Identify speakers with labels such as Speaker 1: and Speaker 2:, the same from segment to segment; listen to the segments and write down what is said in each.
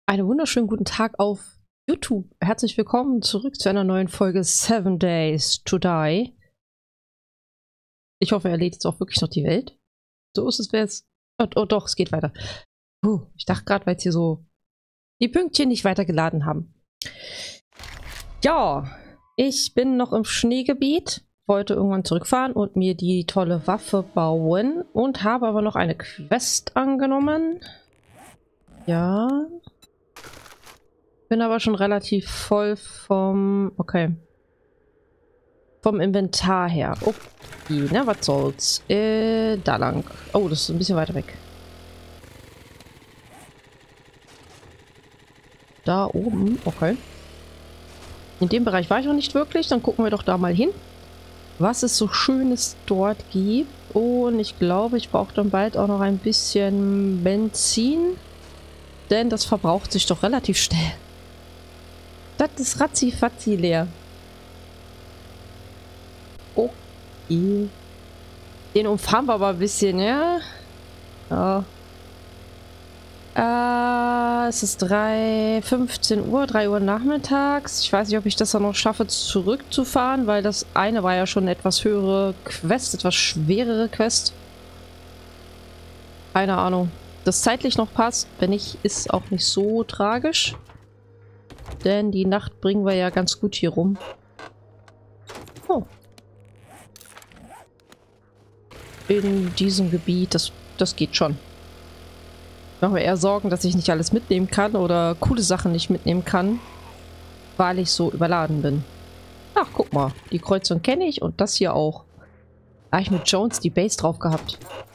Speaker 1: Einen wunderschönen guten Tag auf YouTube. Herzlich willkommen zurück zu einer neuen Folge 7 Days to Die. Ich hoffe, er lädt jetzt auch wirklich noch die Welt. So ist es jetzt. Oh, doch, es geht weiter. Ich dachte gerade, weil jetzt hier so die Pünktchen nicht weitergeladen haben. Ja, ich bin noch im Schneegebiet, wollte irgendwann zurückfahren und mir die tolle Waffe bauen und habe aber noch eine Quest angenommen. Ja. Bin aber schon relativ voll vom Inventar her. Okay, ne, was soll's? Da lang. Oh, das ist ein bisschen weiter weg. Da oben, okay. In dem Bereich war ich noch nicht wirklich. Dann gucken wir doch da mal hin, was es so Schönes dort gibt. Und ich glaube, ich brauche dann bald auch noch ein bisschen Benzin. Denn das verbraucht sich doch relativ schnell. Das ist ratzi-fatzi leer. Okay. Den umfahren wir aber ein bisschen, ja? Ja. Es ist 15 Uhr, 3 Uhr nachmittags. Ich weiß nicht, ob ich das dann noch schaffe, zurückzufahren, weil das eine war ja schon eine etwas höhere Quest, etwas schwerere Quest. Keine Ahnung. Das zeitlich noch passt, wenn nicht, ist auch nicht so tragisch. Denn die Nacht bringen wir ja ganz gut hier rum. Oh. In diesem Gebiet, das geht schon. Ich mache mir eher Sorgen, dass ich nicht alles mitnehmen kann oder coole Sachen nicht mitnehmen kann, weil ich so überladen bin. Ach, guck mal. Die Kreuzung kenne ich und das hier auch. Da habe ich mit Jones die Base drauf gehabt.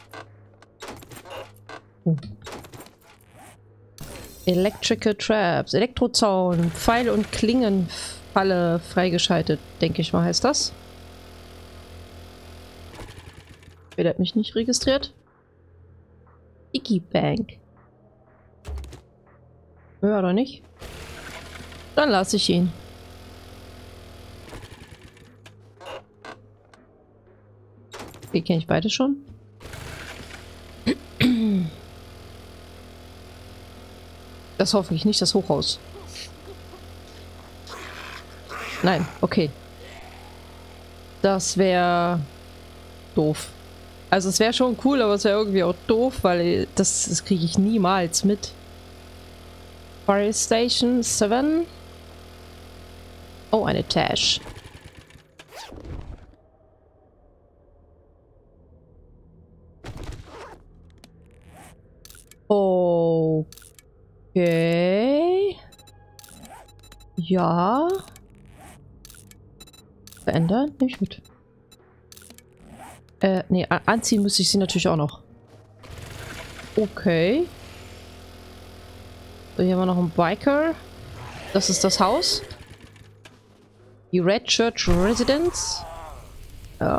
Speaker 1: Electrical Traps, Elektrozaun, Pfeil- und Klingenfalle freigeschaltet, denke ich mal, heißt das. Wer hat mich nicht registriert? Iggy Bank. Ja, oder nicht? Dann lasse ich ihn. Die kenne ich beide schon. Das hoffe ich nicht, das Hochhaus. Nein, okay. Das wäre doof. Also es wäre schon cool, aber es wäre irgendwie auch doof, weil das kriege ich niemals mit. Fire Station 7. Oh, eine Tash. Okay. Ja. Verändern? Nicht mit. Nee, anziehen müsste ich sie natürlich auch noch. Okay. So, hier haben wir noch einen Biker. Das ist das Haus. Die Red Church Residence. Ja.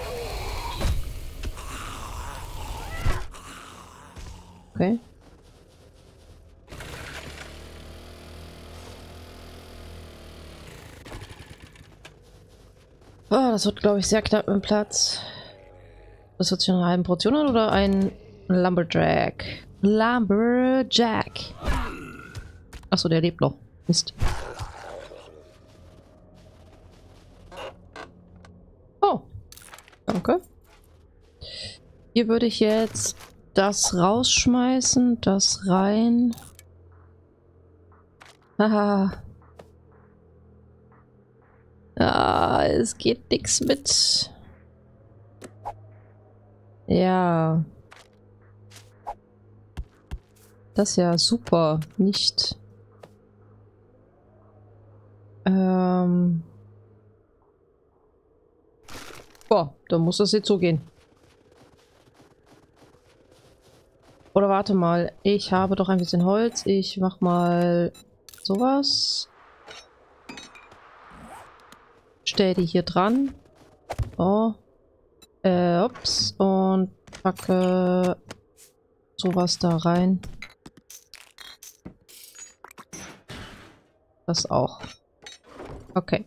Speaker 1: Okay. Oh, das wird, glaube ich, sehr knapp im Platz. Das wird sich eine halbe Portion an oder ein Lumberjack? Lumberjack. Achso, der lebt noch. Mist. Oh. Danke. Hier würde ich jetzt das rausschmeißen, das rein. Haha. Ah, es geht nichts mit. Ja. Das ist ja super. Nicht. Boah, dann muss das jetzt so gehen. Oder warte mal. Ich habe doch ein bisschen Holz. Ich mach mal sowas. Stell die hier dran. Oh. Ups. Und packe sowas da rein. Das auch. Okay.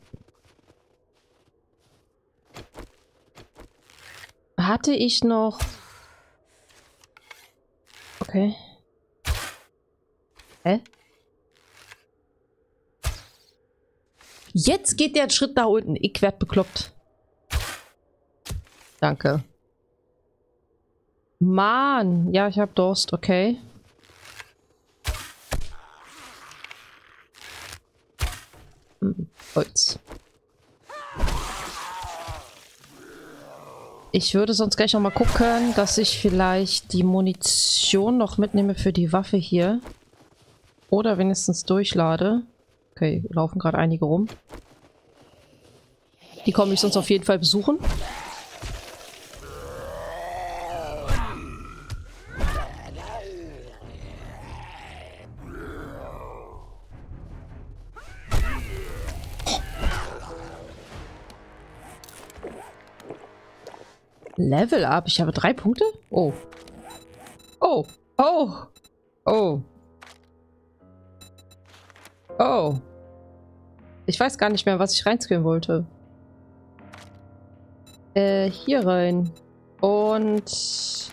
Speaker 1: Hatte ich noch... Okay. Hä? Jetzt geht der einen Schritt nach unten. Ich werd bekloppt. Danke. Mann. Ja, ich hab Durst. Okay. Holz. Ich würde sonst gleich noch mal gucken, dass ich vielleicht die Munition noch mitnehme für die Waffe hier. Oder wenigstens durchlade. Okay, laufen gerade einige rum. Die komme ich sonst auf jeden Fall besuchen. Level up. Ich habe 3 Punkte? Oh. Oh. Oh. Oh. Oh. Ich weiß gar nicht mehr, was ich reinskillen wollte. Hier rein. Und...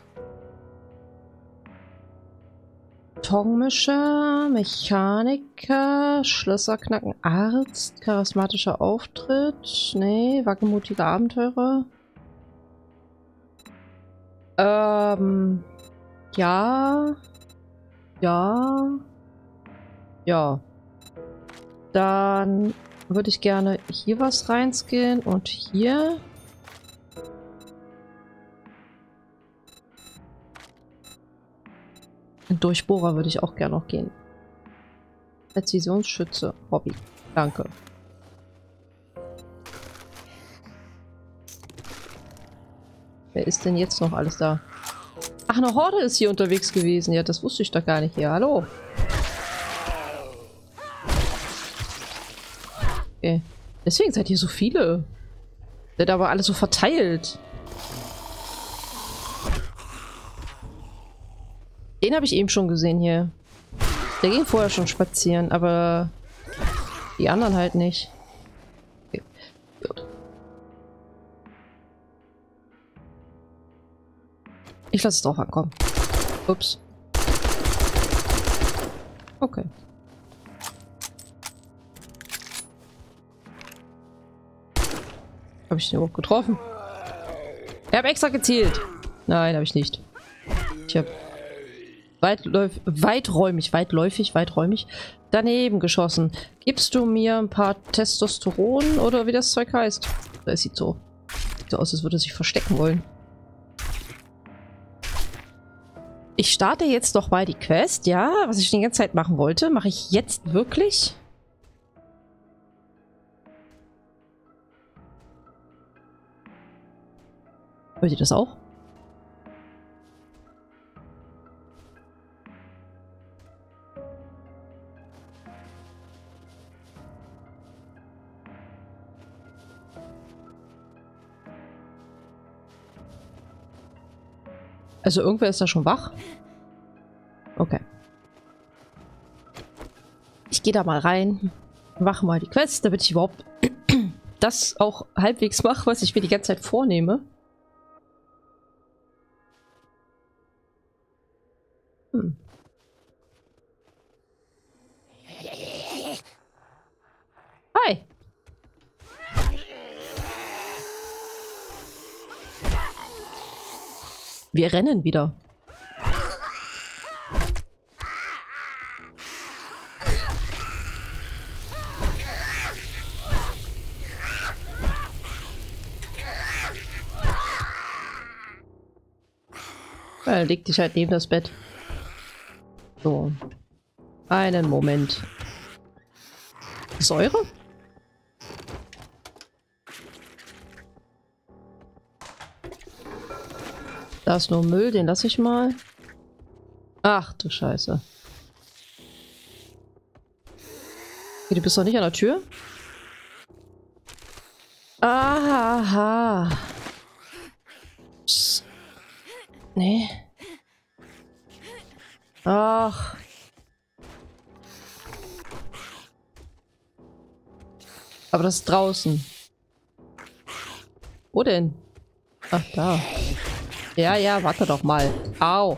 Speaker 1: Tongmischer, Mechaniker, Schlösser knacken, Arzt, charismatischer Auftritt. Nee, wagemutiger Abenteurer. Ja. Ja. Ja. Dann würde ich gerne hier was reinskillen und hier. Ein Durchbohrer würde ich auch gerne noch gehen. Präzisionsschütze, Hobby. Danke. Wer ist denn jetzt noch alles da? Ach, eine Horde ist hier unterwegs gewesen. Ja, das wusste ich doch gar nicht hier. Hallo. Okay. Deswegen seid ihr so viele. Seid aber alle so verteilt. Den habe ich eben schon gesehen hier. Der ging vorher schon spazieren, aber die anderen halt nicht. Okay. Gut. Ich lasse es drauf ankommen. Ups. Okay. Habe ich den überhaupt getroffen? Ich habe extra gezielt. Nein, habe ich nicht. Ich habe weiträumig daneben geschossen. Gibst du mir ein paar Testosteron oder wie das Zeug heißt? Das sieht so aus, als würde es sich verstecken wollen. Ich starte jetzt doch mal die Quest, ja? Was ich die ganze Zeit machen wollte, mache ich jetzt wirklich? Hört ihr das auch? Also irgendwer ist da schon wach? Okay. Ich gehe da mal rein, mache mal die Quest, damit ich überhaupt das auch halbwegs mache, was ich mir die ganze Zeit vornehme. Hi. Wir rennen wieder. Leg dich halt neben das Bett. So. Einen Moment. Säure? Da ist nur Müll, den lasse ich mal. Ach du Scheiße. Okay, du bist doch nicht an der Tür? Aha. Psst. Nee. Ach. Aber das ist draußen. Wo denn? Ach, da. Ja, ja, warte doch mal. Au.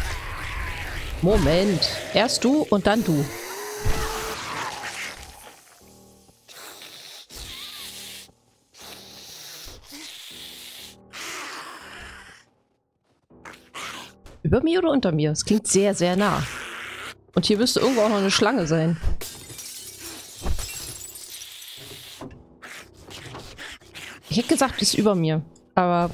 Speaker 1: Moment. Erst du und dann du. über mir oder unter mir? Es klingt sehr, sehr nah. Und hier müsste irgendwo auch noch eine Schlange sein. Ich hätte gesagt, es ist über mir. Aber...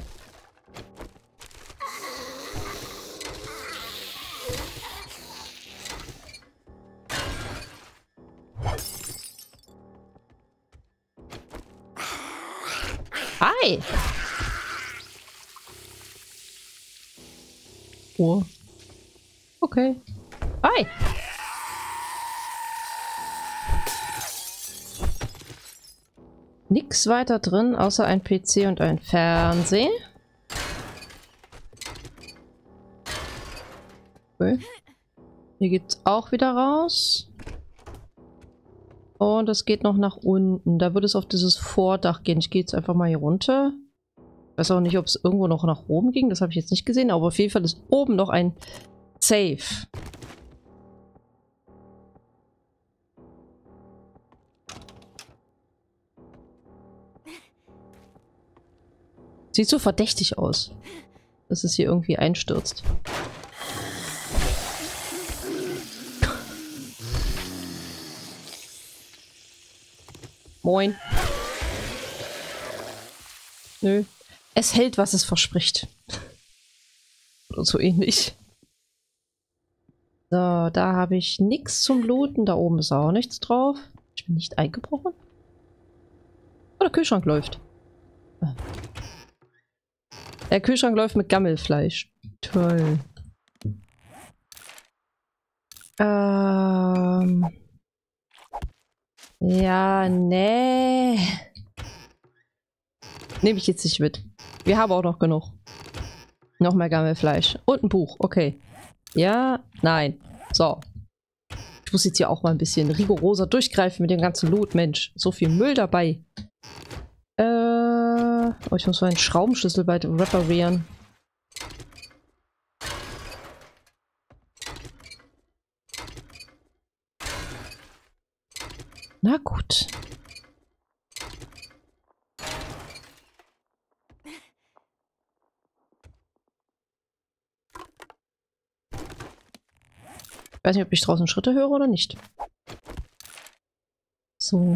Speaker 1: Hi! Oh. Okay. Hi! Nix weiter drin, außer ein PC und ein Fernseher. Okay. Hier geht's auch wieder raus. Und es geht noch nach unten. Da würde es auf dieses Vordach gehen. Ich gehe jetzt einfach mal hier runter. Ich weiß auch nicht, ob es irgendwo noch nach oben ging. Das habe ich jetzt nicht gesehen. Aber auf jeden Fall ist oben noch ein Safe. Sieht so verdächtig aus, dass es hier irgendwie einstürzt. Moin. Nö. Es hält, was es verspricht. Oder so ähnlich. So, da habe ich nichts zum Looten. Da oben ist auch nichts drauf. Ich bin nicht eingebrochen. Oh, der Kühlschrank läuft. Der Kühlschrank läuft mit Gammelfleisch. Toll. Ja, nee. Nehme ich jetzt nicht mit. Wir haben auch noch genug. Noch mehr Gammelfleisch. Und ein Buch. Okay. Ja, nein. So. Ich muss jetzt hier auch mal ein bisschen rigoroser durchgreifen mit dem ganzen Loot. Mensch, so viel Müll dabei. Oh, ich muss meinen Schraubenschlüssel bald reparieren. Na gut. Ich weiß nicht, ob ich draußen Schritte höre oder nicht. So.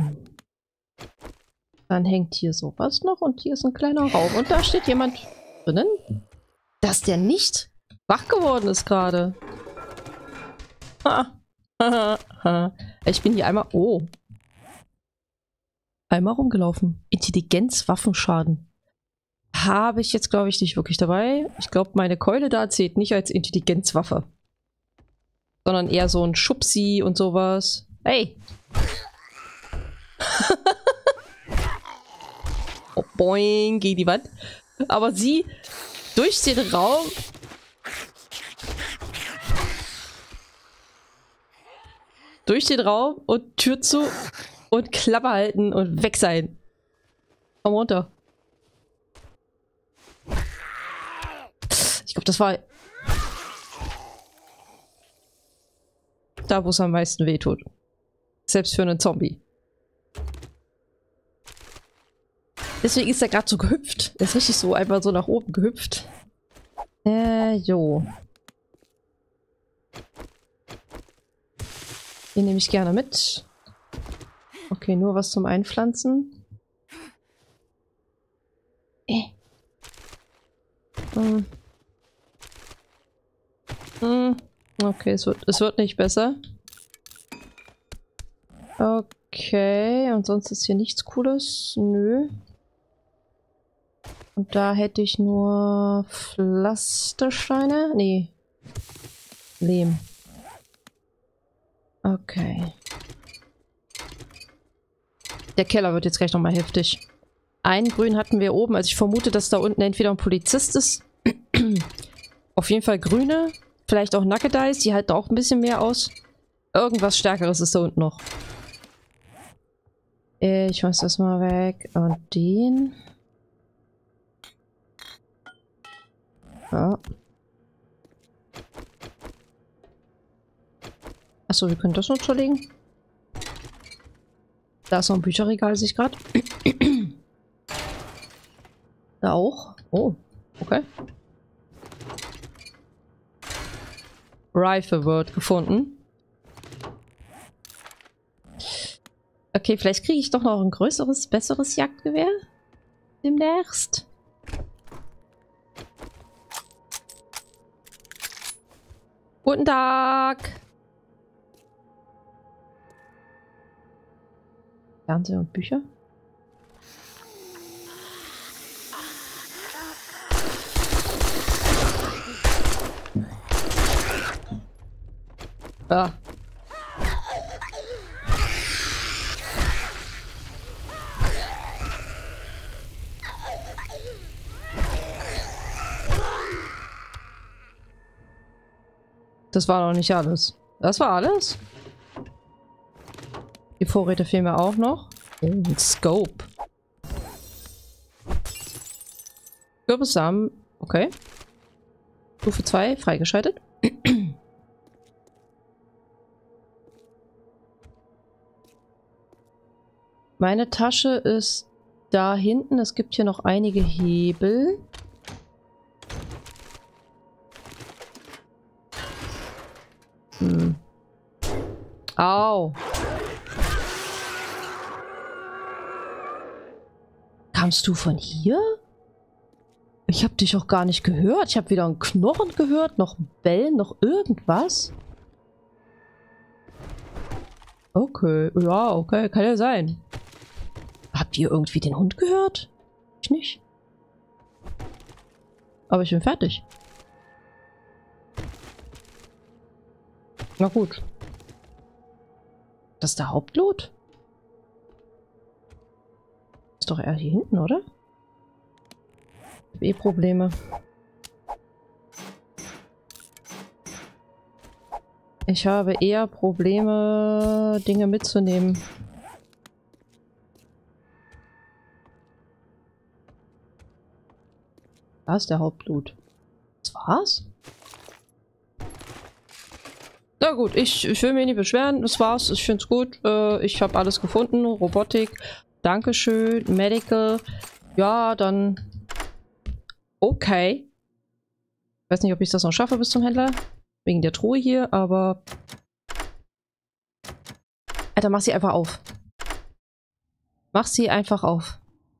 Speaker 1: Dann hängt hier sowas noch und hier ist ein kleiner Raum. Und da steht jemand drinnen, dass der nicht wach geworden ist gerade. Ich bin hier einmal... Oh. Einmal rumgelaufen. Intelligenz, Waffenschaden. Habe ich jetzt, glaube ich, nicht wirklich dabei. Ich glaube, meine Keule da zählt nicht als Intelligenzwaffe. Sondern eher so ein Schubsi und sowas. Hey! Oh, boing, gegen die Wand. Aber sie durch den Raum... Durch den Raum und Tür zu und Klappe halten und weg sein. Komm runter. Ich glaube, das war... Da, wo es am meisten wehtut. Selbst für einen Zombie. Deswegen ist er gerade so gehüpft. Er ist richtig so einfach so nach oben gehüpft. Jo. Den nehme ich gerne mit. Okay, nur was zum Einpflanzen. Okay, es wird nicht besser. Okay, und sonst ist hier nichts Cooles. Nö. Und da hätte ich nur Pflastersteine. Nee. Lehm. Okay. Der Keller wird jetzt gleich nochmal heftig. Einen Grün hatten wir oben. Also ich vermute, dass da unten entweder ein Polizist ist. Auf jeden Fall Grüne. Vielleicht auch Nackedeis. Die halten auch ein bisschen mehr aus. Irgendwas Stärkeres ist da unten noch. Ich muss das mal weg. Und den. Ja. Achso, wir können das noch zerlegen. Da ist noch ein Bücherregal, sehe ich gerade. Da auch. Oh, okay. Rifle wird gefunden. Okay, vielleicht kriege ich doch noch ein größeres, besseres Jagdgewehr. Demnächst. Guten Tag. Fernseher und Bücher. Ah. Das war noch nicht alles. Das war alles? Die Vorräte fehlen mir auch noch. Oh, Scope. Kürbissamen. Okay. Stufe 2 freigeschaltet. Meine Tasche ist da hinten. Es gibt hier noch einige Hebel. Au. Kamst du von hier? Ich habe dich auch gar nicht gehört. Ich habe weder einen Knochen gehört, noch Bellen, noch irgendwas. Okay, ja, okay, kann ja sein. Habt ihr irgendwie den Hund gehört? Ich nicht. Aber ich bin fertig. Na gut. Das ist der Hauptloot? Ist doch eher hier hinten, oder? Ich habe eh Probleme. Ich habe eher Probleme, Dinge mitzunehmen. Da ist der Hauptloot. Das war's? Na gut, ich will mich nicht beschweren. Das war's. Ich find's gut. Ich habe alles gefunden. Robotik. Dankeschön. Medical. Ja, dann... Okay. Ich weiß nicht, ob ich das noch schaffe bis zum Händler. Wegen der Truhe hier, aber... Alter, mach sie einfach auf. Mach sie einfach auf.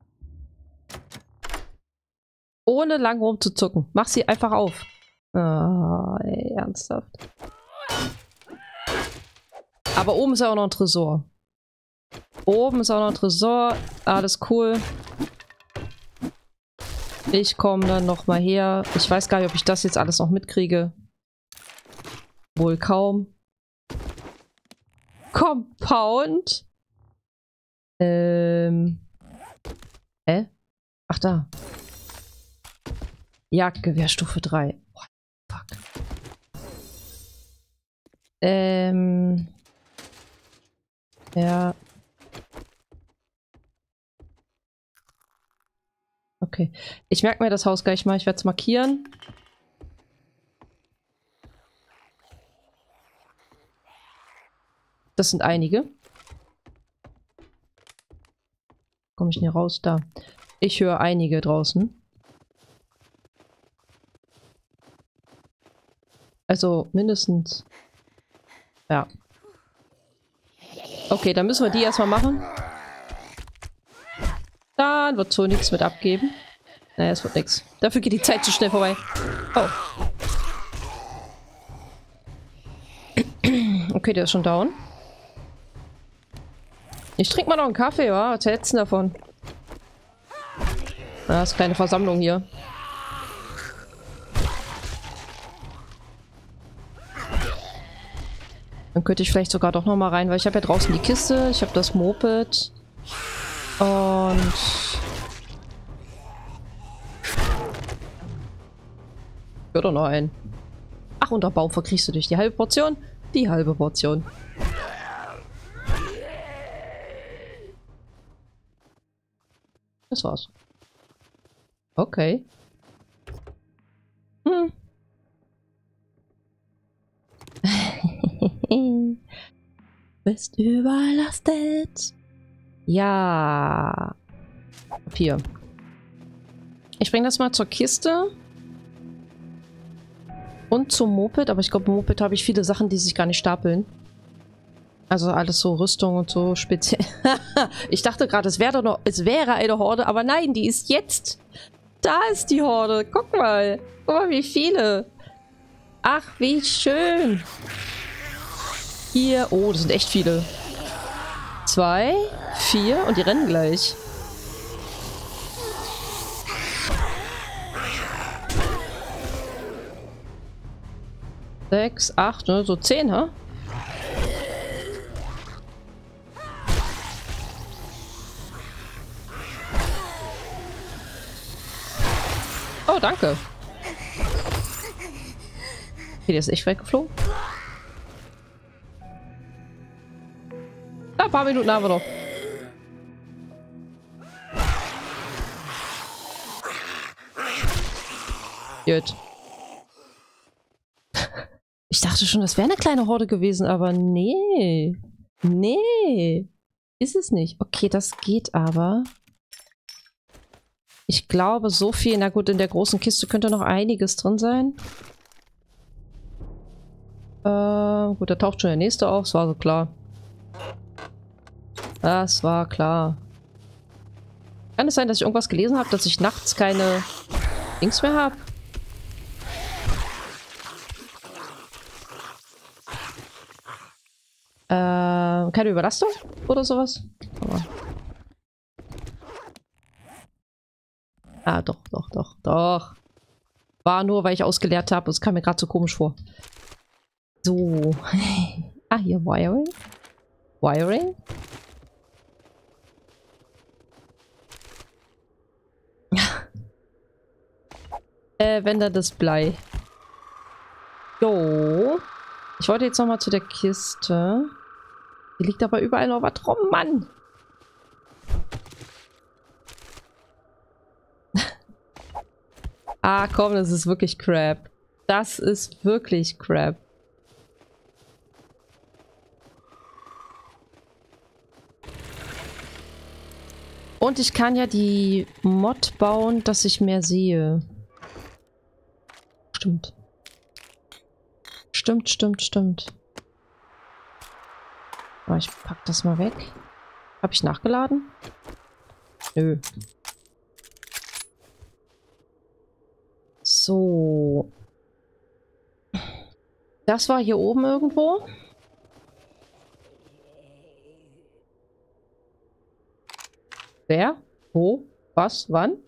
Speaker 1: Ohne lang rumzuzucken. Mach sie einfach auf. Ah, ey, ernsthaft. Aber oben ist ja auch noch ein Tresor. Oben ist auch noch ein Tresor. Alles cool. Ich komme dann nochmal her. Ich weiß gar nicht, ob ich das jetzt alles noch mitkriege. Wohl kaum. Compound. Ach da. Jagdgewehr Stufe 3. What the fuck. Ja. Okay. Ich merke mir das Haus gleich mal. Ich werde es markieren. Das sind einige. Komme ich nicht raus? Da. Ich höre einige draußen. Also mindestens. Ja. Okay, dann müssen wir die erstmal machen. Dann wird so nichts mit abgeben. Naja, es wird nichts. Dafür geht die Zeit zu schnell vorbei. Oh. Okay, der ist schon down. Ich trinke mal noch einen Kaffee, wa? Was hältst du davon? Na, das ist eine kleine Versammlung hier. Dann könnte ich vielleicht sogar doch noch mal rein, weil ich habe ja draußen die Kiste, ich habe das Moped und ich würde noch einen. Ach, unter Baum verkriegst du dich die halbe Portion? Die halbe Portion. Das war's. Okay. Bist überlastet. Ja. Papier. Ich bringe das mal zur Kiste. Und zum Moped, aber ich glaube, im Moped habe ich viele Sachen, die sich gar nicht stapeln. Also alles so Rüstung und so speziell. Ich dachte gerade, es wäre eine Horde, aber nein, die ist jetzt. Da ist die Horde. Guck mal. Guck mal, wie viele. Ach, wie schön. Hier. Oh, das sind echt viele. 2, 4 und die rennen gleich. Sechs, 8, ne? So 10, ha? Oh, danke. Okay, der ist echt weggeflogen. Ein paar Minuten haben wir noch. Gut. Ich dachte schon, das wäre eine kleine Horde gewesen, aber nee. Nee. Ist es nicht. Okay, das geht aber. Ich glaube, so viel. Na gut, in der großen Kiste könnte noch einiges drin sein. Gut, da taucht schon der nächste auf. Das war so klar. Das war klar. Kann es sein, dass ich irgendwas gelesen habe, dass ich nachts keine Dings mehr habe? Keine Überlastung oder sowas? Aber ah, doch, doch, doch, doch. War nur, weil ich ausgeleert habe. Es kam mir gerade so komisch vor. So. Ah, hier Wiring. Wiring. Wenn da das Blei. Jo. Ich wollte jetzt nochmal zu der Kiste. Die liegt aber überall noch was rum, Mann. Ah, komm, das ist wirklich Crap. Das ist wirklich Crap. Und ich kann ja die Mod bauen, dass ich mehr sehe. Stimmt. Stimmt, stimmt, stimmt. Aber ich pack das mal weg. Habe ich nachgeladen? Nö. So. Das war hier oben irgendwo. Wer? Wo? Was? Wann?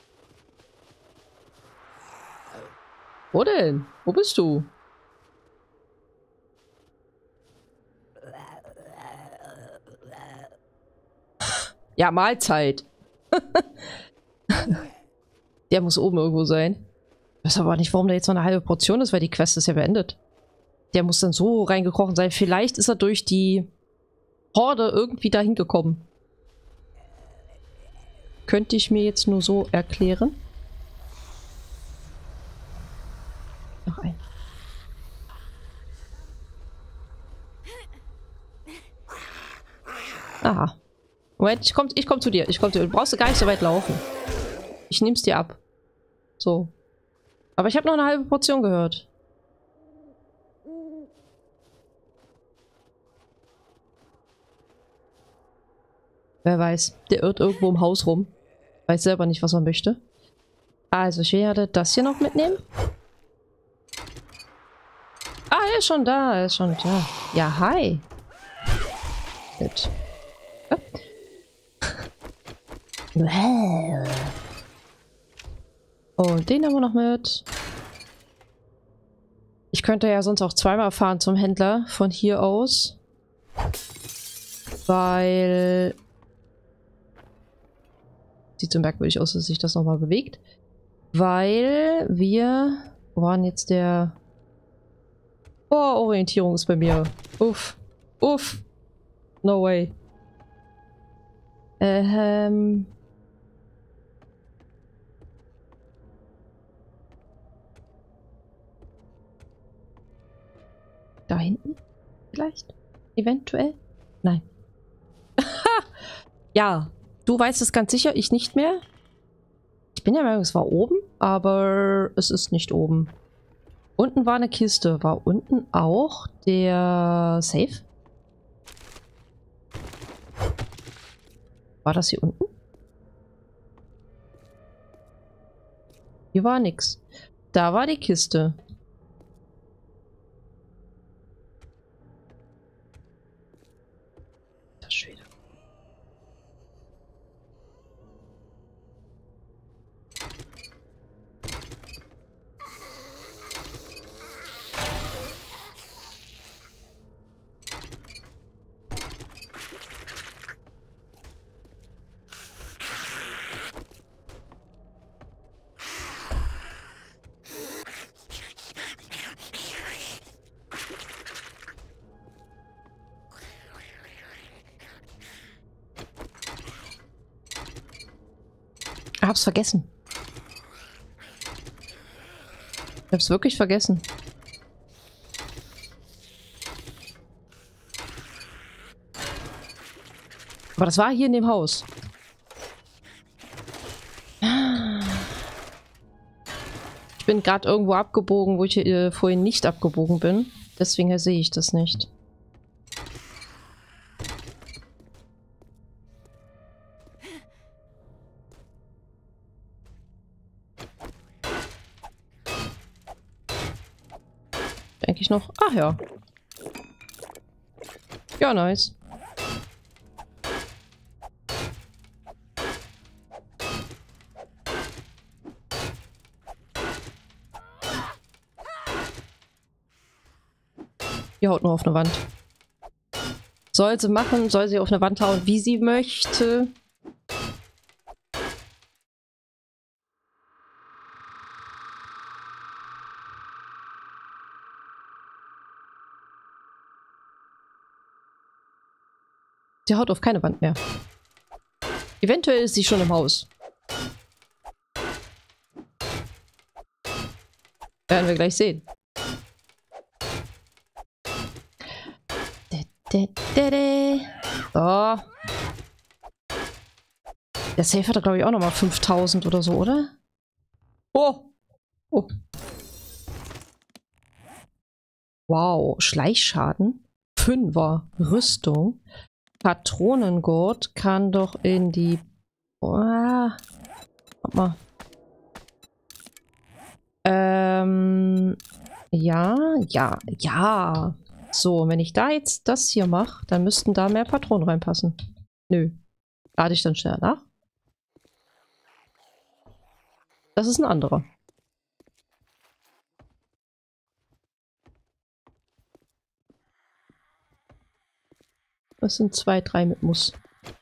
Speaker 1: Wo denn? Wo bist du? Ja, Mahlzeit. Der muss oben irgendwo sein. Ich weiß aber nicht, warum da jetzt noch eine halbe Portion ist, weil die Quest ist ja beendet. Der muss dann so reingekrochen sein. Vielleicht ist er durch die Horde irgendwie dahin gekommen. Könnte ich mir jetzt nur so erklären. Noch ein. Aha. Moment, ich komm zu dir. Ich komm zu dir. Du brauchst gar nicht so weit laufen. Ich nehm's dir ab. So. Aber ich habe noch eine halbe Portion gehört. Wer weiß. Der irrt irgendwo im Haus rum. Weiß selber nicht, was er möchte. Also, ich werde das hier noch mitnehmen. Ah, er ist schon da. Er ist schon da. Ja, hi. Gut. Ja. Und den haben wir noch mit. Ich könnte ja sonst auch zweimal fahren zum Händler von hier aus. Weil... Sieht so merkwürdig aus, dass sich das nochmal bewegt. Weil wir... Wo war denn jetzt der... Oh, Orientierung ist bei mir. Uff. Uff. No way. Da hinten? Vielleicht? Eventuell? Nein. Ja, du weißt es ganz sicher, ich nicht mehr. Ich bin der Meinung, es war oben, aber es ist nicht oben. Unten war eine Kiste. War unten auch der Safe? War das hier unten? Hier war nix. Da war die Kiste. Das Schwede. Ich hab's vergessen. Ich hab's wirklich vergessen. Aber das war hier in dem Haus. Ich bin gerade irgendwo abgebogen, wo ich vorhin nicht abgebogen bin. Deswegen sehe ich das nicht. Denke ich noch. Ach ja. Ja, nice. Die haut nur auf eine Wand. Soll sie machen, soll sie auf eine Wand hauen, wie sie möchte. Sie haut auf keine Wand mehr. Eventuell ist sie schon im Haus. Werden wir gleich sehen. So. Der Safe hat, glaube ich, auch nochmal 5000 oder so, oder? Oh! Oh. Wow. Schleichschaden. 5er. Rüstung. Patronengurt kann doch in die... Oh. Warte mal. Ja. So, wenn ich da jetzt das hier mache, dann müssten da mehr Patronen reinpassen. Nö. Lade ich dann schnell nach. Das ist ein anderer. Das sind 2, 3 mit Muss.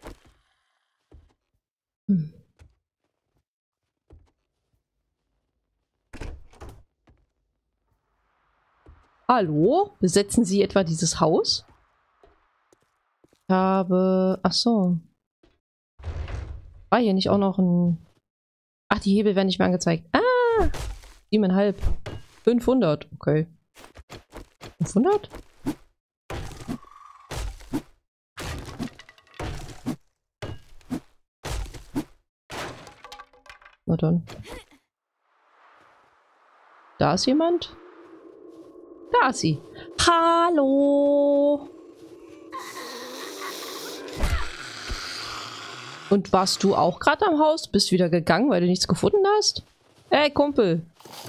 Speaker 1: Hallo? Besetzen Sie etwa dieses Haus? Ich habe... Ach so. War hier nicht auch noch ein... Ach, die Hebel werden nicht mehr angezeigt. Ah! 7,5. 500. Okay. 500? Na dann. Da ist jemand? Da ist sie. Hallo! Und warst du auch gerade am Haus? Bist wieder gegangen, weil du nichts gefunden hast? Ey, Kumpel.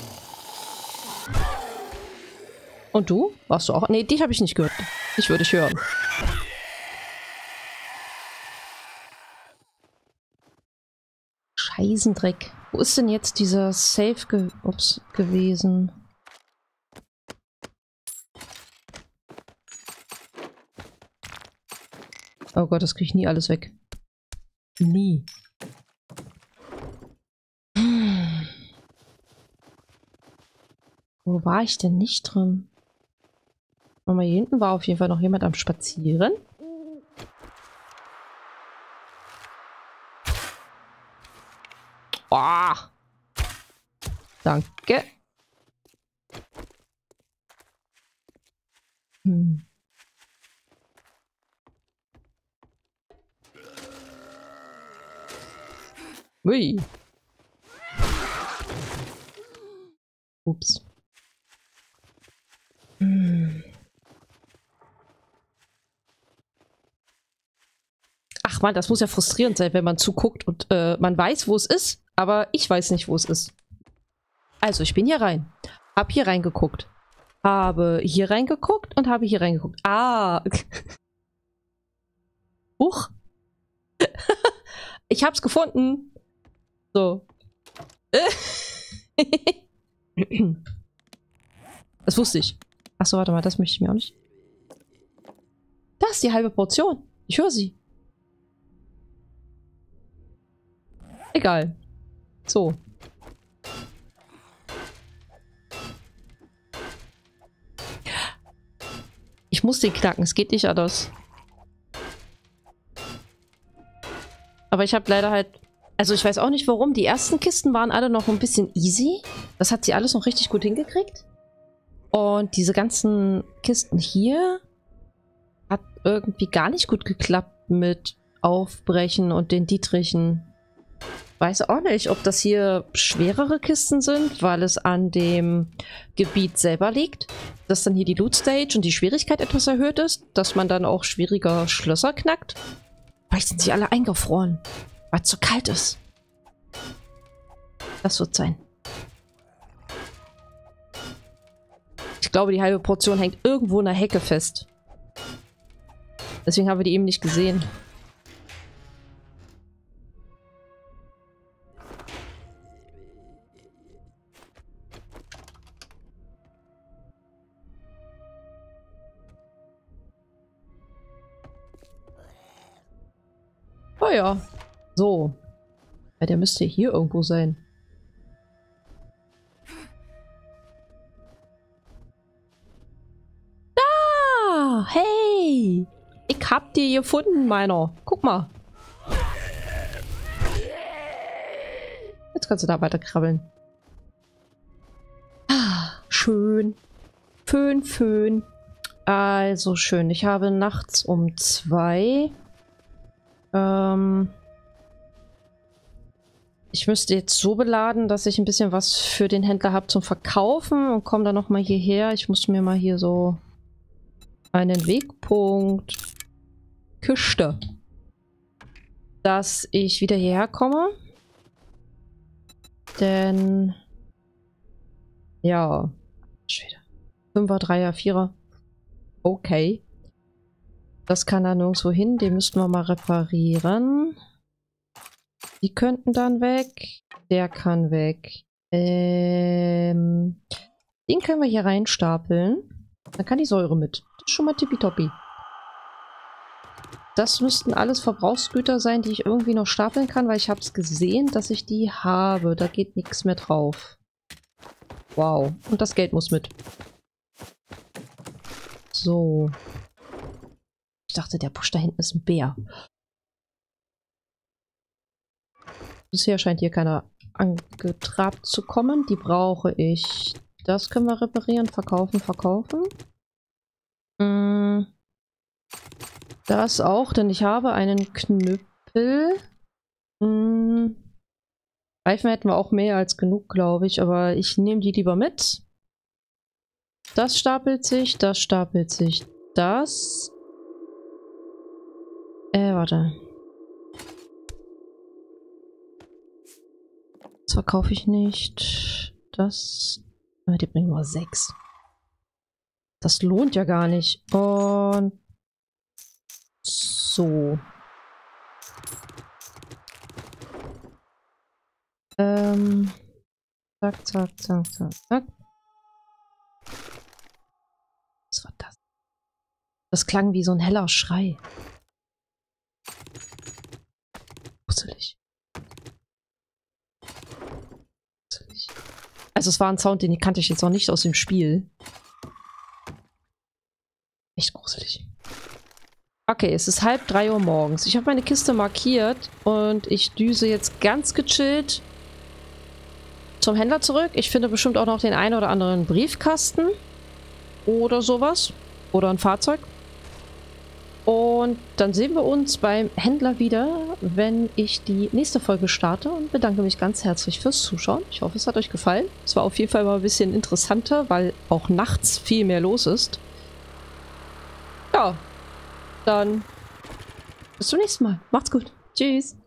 Speaker 1: Und du? Warst du auch? Nee, dich habe ich nicht gehört. Ich würde dich hören. Scheißendreck. Wo ist denn jetzt dieser Safe gewesen? Oh Gott, das kriege ich nie alles weg. Nie. Wo war ich denn nicht drin? Mal hier hinten war auf jeden Fall noch jemand am Spazieren. Oh. Danke. Ui. Ups. Ach man, das muss ja frustrierend sein, wenn man zuguckt und man weiß, wo es ist, aber ich weiß nicht, wo es ist. Also, ich bin hier rein. Hab hier reingeguckt. Habe hier reingeguckt und habe hier reingeguckt. Ah. Huch. Ich hab's gefunden. So. Das wusste ich. Achso, warte mal, das möchte ich mir auch nicht. Da ist die halbe Portion. Ich höre sie. Egal. So. Ich muss den knacken, es geht nicht anders. Aber ich habe leider halt... Also ich weiß auch nicht warum. Die ersten Kisten waren alle noch ein bisschen easy. Das hat sie alles noch richtig gut hingekriegt. Und diese ganzen Kisten hier hat irgendwie gar nicht gut geklappt mit Aufbrechen und den Dietrichen. Weiß auch nicht, ob das hier schwerere Kisten sind, weil es an dem Gebiet selber liegt. Dass dann hier die Loot Stage und die Schwierigkeit etwas erhöht ist. Dass man dann auch schwieriger Schlösser knackt. Vielleicht sind sie alle eingefroren, weil es so kalt ist. Das wird sein. Ich glaube, die halbe Portion hängt irgendwo in der Hecke fest. Deswegen haben wir die eben nicht gesehen. Oh ja. So. Ja, der müsste hier irgendwo sein. Da! Hey! Ich hab die gefunden, meiner. Guck mal. Jetzt kannst du da weiter krabbeln. Ah, schön. Föhn, Föhn. Also schön. Ich habe nachts um 2... ich müsste jetzt so beladen, dass ich ein bisschen was für den Händler habe zum Verkaufen und komme dann nochmal hierher. Ich muss mir mal hier so einen Wegpunkt Kiste, dass ich wieder hierher komme. Denn ja, 5er, 3er, 4er. Okay. Das kann da nirgendwo hin. Den müssten wir mal reparieren. Die könnten dann weg. Der kann weg. Den können wir hier reinstapeln. Dann kann die Säure mit. Das ist schon mal tippitoppi. Das müssten alles Verbrauchsgüter sein, die ich irgendwie noch stapeln kann, weil ich habe es gesehen, dass ich die habe. Da geht nichts mehr drauf. Wow. Und das Geld muss mit. So. Ich dachte, der Busch da hinten ist ein Bär. Bisher scheint hier keiner angetrabt zu kommen. Die brauche ich. Das können wir reparieren, verkaufen, verkaufen. Das auch, denn ich habe einen Knüppel. Reifen hätten wir auch mehr als genug, glaube ich. Aber ich nehme die lieber mit. Das stapelt sich, das stapelt sich. Das... warte. Das verkaufe ich nicht. Das... die bringen nur 6. Das lohnt ja gar nicht. Und... so. Zack, zack, zack, zack, zack. Was war das? Das klang wie so ein heller Schrei. Gruselig. Gruselig. Also es war ein Sound, den kannte ich jetzt noch nicht aus dem Spiel. Echt gruselig. Okay, es ist 2:30 Uhr morgens. Ich habe meine Kiste markiert und ich düse jetzt ganz gechillt zum Händler zurück. Ich finde bestimmt auch noch den einen oder anderen Briefkasten oder sowas. Oder ein Fahrzeug. Und dann sehen wir uns beim Händler wieder, wenn ich die nächste Folge starte und bedanke mich ganz herzlich fürs Zuschauen. Ich hoffe, es hat euch gefallen. Es war auf jeden Fall mal ein bisschen interessanter, weil auch nachts viel mehr los ist. Ja, dann Bis zum nächsten Mal. Macht's gut. Tschüss.